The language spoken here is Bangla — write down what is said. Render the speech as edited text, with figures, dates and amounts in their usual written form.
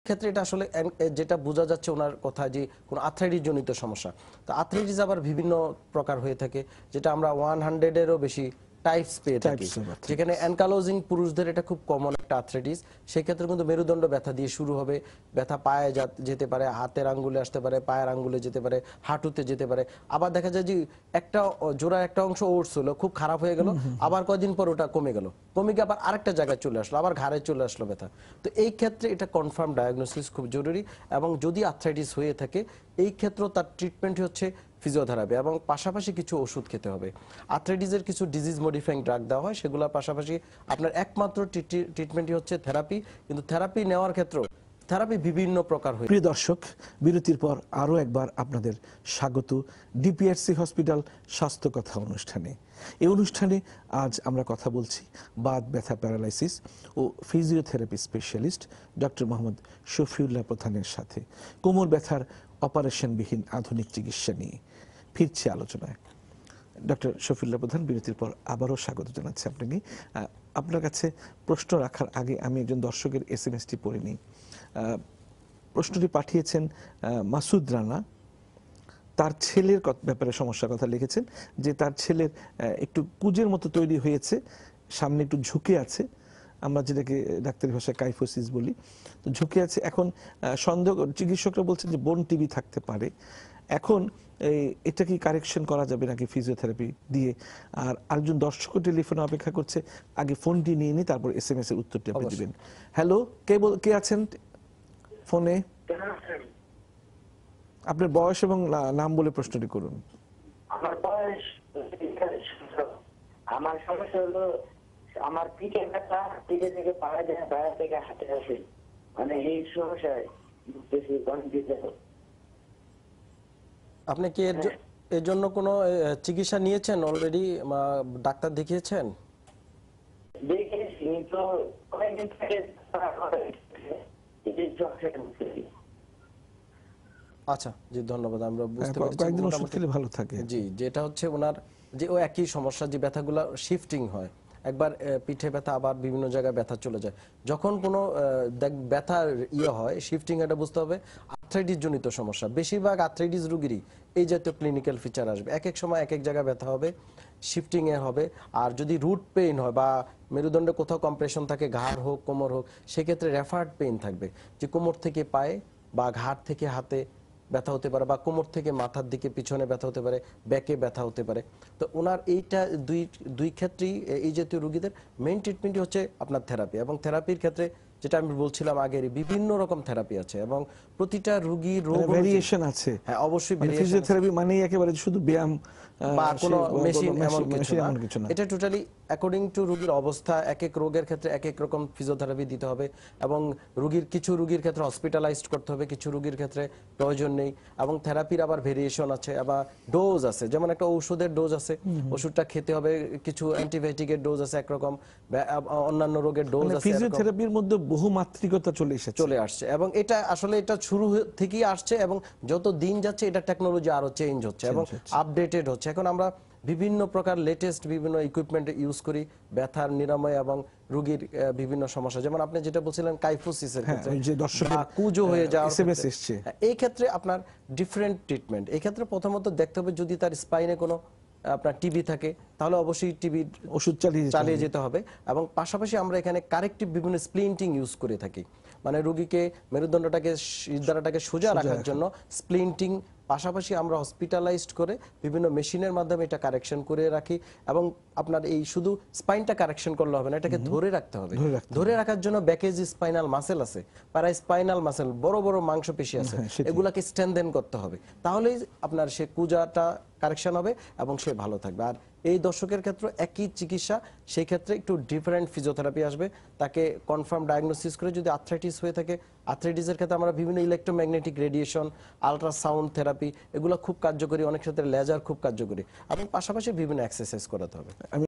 ক্ষেত্রে এটা আসলে যেটা বোঝা যাচ্ছে ওনার কথা যে কোনো আর্থ্রাইটিস জনিত সমস্যা। তো আর্থ্রাইটিস আবার বিভিন্ন প্রকার হয়ে থাকে, যেটা আমরা 100-এরও বেশি টাইপস পেয়ে থাকি, যেখানে অ্যানকালোজিং পুরুষদের এটা খুব কমন একটা আর্থ্রাইটিস। সেক্ষেত্রে কিন্তু মেরুদণ্ড ব্যথা দিয়ে শুরু হবে, ব্যথা পায়ে যেতে পারে, হাতের আঙ্গুলে আসতে পারে, পায়ের আঙ্গুলে যেতে পারে, হাঁটুতে যেতে পারে। আবার দেখা যায় যে একটা জোড়ার একটা অংশ ওটস হলো, খুব খারাপ হয়ে গেল, আবার কয়েকদিন পর ওটা কমে গেল, কমে গিয়ে আবার আরেকটা জায়গায় চলে আসলো, আবার ঘাড়ে চলে আসলো ব্যথা। তো এই ক্ষেত্রে এটা কনফার্ম ডায়াগনোসিস খুব জরুরি, এবং যদি আর্থ্রাইটিস হয়ে থাকে এই ক্ষেত্রেও তার ট্রিটমেন্ট হচ্ছে ফিজিওথেরাপি, এবং পাশাপাশি কিছু ওষুধ খেতে হবে। আর্থ্রাইটিসের কিছু ডিজিজ মডিফাইং ড্রাগ দেওয়া হয়, সেগুলোর পাশাপাশি আপনার একমাত্র ট্রিটমেন্টই হচ্ছে থেরাপি। কিন্তু থেরাপি নেওয়ার ক্ষেত্রেও থেরাপি বিভিন্ন প্রকার হয়। প্রিয় দর্শক, বিরতির পর আরও একবার আপনাদের স্বাগত ডিপিআরসি হসপিটাল স্বাস্থ্য কথা অনুষ্ঠানে। এই অনুষ্ঠানে আজ আমরা কথা বলছি বাত ব্যথা প্যারালাইসিস ও ফিজিওথেরাপি স্পেশালিস্ট ডক্টর.মd.শাফিউল্লাহ প্রধানের সাথে কোমর ব্যথার অপারেশনবিহীন আধুনিক চিকিৎসা নিয়ে ফিরছি আলোচনায়। ডক্টর শফিউল্লাহ প্রধান, বিরতির পর আবারও স্বাগত জানাচ্ছি আপনাকে। আপনার কাছে প্রশ্ন রাখার আগে আমি একজন দর্শকের এসএমএসটি পড়ে নিই। প্রশ্নটি পাঠিয়েছেন মাসুদ রানা। তার ছেলের ব্যাপারে সমস্যার কথা লিখেছেন, যে তার ছেলের একটু কুজের মতো তৈরি হয়েছে, সামনে একটু ঝুঁকে আছে, আমরা যেটাকে ডাক্তারি ভাষায় কাইফোসিস বলি, তো ঝুঁকে আছে। এখন সন্দেহ, চিকিৎসকরা বলছেন যে বোন টিবি থাকতে পারে। এখন এটা কি কারেকশন করা যাবে নাকি ফিজিওথেরাপি দিয়ে? আর আরেকজন দর্শক টেলিফোনে অপেক্ষা করছে, আগে ফোনটি নিয়ে নিই, তারপর এসএমএস এর উত্তরটি আপনি দিবেন। হ্যালো, কে আছেন ফোনে? আপনার বয়স এবং নাম বলে প্রশ্নটি করুন। আমার বয়স, আমার সমস্যা হলো আমার পিঠে ব্যথা, পিঠে থেকে পায়ে যায়, পায়ে থেকে হাতে আসে, মানে এই সমস্যায় আপনি কি এর জন্য কোনো চিকিৎসা নিয়েছেন অলরেডি, ডাক্তার দেখিয়েছেন? দেখেছি তো কয়েকদিন থেকে। আচ্ছা, জি ধন্যবাদ, আমরা বুঝতে পেরেছি। কয়েকদিন ওষুধ খেলে ভালো থাকে। জি, যেটা হচ্ছে ওনার যে ও একই সমস্যা, যে ব্যথাগুলো শিফটিং হয়, একবার পিঠে ব্যথা আবার বিভিন্ন জায়গায় ব্যথা চলে যায়। যখন কোনো ব্যথার হয় শিফটিং, এটা বুঝতে হবে আর্থ্রাইটিস জনিত সমস্যা। বেশিরভাগ আর্থ্রাইটিস রোগীরই এই জাতীয় ক্লিনিক্যাল ফিচার আসবে, এক এক সময় এক এক জায়গায় ব্যথা হবে, শিফটিং এ হবে। আর যদি রুট পেইন হয় বা মেরুদণ্ডে কোথাও কম্প্রেশন থাকে, ঘাড় হোক কোমর হোক, সেক্ষেত্রে রেফার্ড পেইন থাকবে, যে কোমর থেকে পায়ে বা ঘাড় থেকে হাতে ব্যথা হতে পারে, বা কোমর থেকে মাথার দিকে পিছনে ব্যথা হতে পারে, ব্যাকে ব্যথা হতে পারে। তো ওনার এইটা দুই ক্ষেত্রেই এই জাতীয় রোগীদের মেইন ট্রিটমেন্টই হচ্ছে আপনার থেরাপি। এবং থেরাপির ক্ষেত্রে যেটা আমি বলছিলাম আগে, বিভিন্ন রকম থেরাপি আছে এবং প্রতিটা রোগীর রোগ ভেরিয়েশন আছে। হ্যাঁ, অবশ্যই ফিজিওথেরাপি মানে একেবারে শুধু ব্যায়াম বা কোনো মেশিন এমন কিছু না। এটা টোটালি অ্যাকর্ডিং টু রোগীর অবস্থা, এক এক রোগের ক্ষেত্রে এক এক রকম ফিজিওথেরাপি দিতে হবে। এবং কিছু রোগীর ক্ষেত্রে হসপিটালাইজড করতে হবে, কিছু রোগীর ক্ষেত্রে প্রয়োজন নেই। এবং থেরাপির আবার ভেরিয়েশন আছে, আবার ডোজ আছে। যেমন একটা ওষুধের ডোজ আছে, ওষুধটা খেতে হবে, কিছু অ্যান্টিবায়োটিকের ডোজ আছে একরকম, অন্যান্য রোগের ডোজ আছে। ফিজিওথেরাপির মধ্যে বহুমাত্রিকতা চলে আসছে, এবং এটা আসলে এটা শুরু থেকেই আসছে, এবং যত দিন যাচ্ছে এটা টেকনোলজি আরো চেঞ্জ হচ্ছে এবং আপডেটেড হচ্ছে। এখন আমরা বিভিন্ন প্রকার লেটেস্ট বিভিন্ন ইকুইপমেন্ট ইউজ করি ব্যথার নিরাময় এবং রোগীর বিভিন্ন সমস্যা। যেমন আপনি যেটা বলছিলেন কাইফোসিসের ক্ষেত্রে, বা কুজো হয়ে যাওয়ার ক্ষেত্রে, এই ক্ষেত্রে আপনার ডিফারেন্ট ট্রিটমেন্ট। এই ক্ষেত্রে প্রথমত দেখতে হবে যদি তার স্পাইনে কোনো আপনার টিবি থাকে, তাহলে অবশ্যই টিবির ওষুধ চালিয়ে যেতে হবে। এবং পাশাপাশি আমরা এখানে কারেক্টিভ বিভিন্ন স্প্লিন্টিং ইউজ করে থাকি, মানে রোগীকে মেরুদণ্ডটাকে সিদ্ধারাটাকে সোজা রাখার জন্য স্প্লিন্টিং। পাশাপাশি আমরা হসপিটালাইজড করে বিভিন্ন মেশিনের মাধ্যমে এটা কারেকশন করে রাখি। এবং আপনার এই শুধু স্পাইনটা কারেকশন করলে হবে না, এটাকে ধরে রাখতে হবে। ধরে রাখার জন্য ব্যাকে যে স্পাইনাল মাসেল আছে, প্যারা স্পাইনাল মাসেল, বড় বড় মাংসপেশি আছে, এগুলাকে স্ট্রেনথেন করতে হবে, তাহলেই আপনার সে কুজাটা কারেকশন হবে এবং সে ভালো থাকবে। আর এই দর্শকের ক্ষেত্রে একই চিকিৎসা, সেই ক্ষেত্রে একটু ডিফারেন্ট ফিজিওথেরাপি আসবে। তাকে কনফার্ম ডায়াগনোসিস করে, যদি আর্থ্রাইটিস হয়ে থাকে, আর্থ্রাইটিসের ক্ষেত্রে আমরা বিভিন্ন ইলেকট্রোম্যাগনেটিক রেডিয়েশন, আলট্রাসাউন্ড থেরাপি, এগুলো খুব কার্যকরী, অনেক ক্ষেত্রে লেজার খুব কার্যকরী, এবং পাশাপাশি বিভিন্ন এক্সারসাইজ করাতে হবে।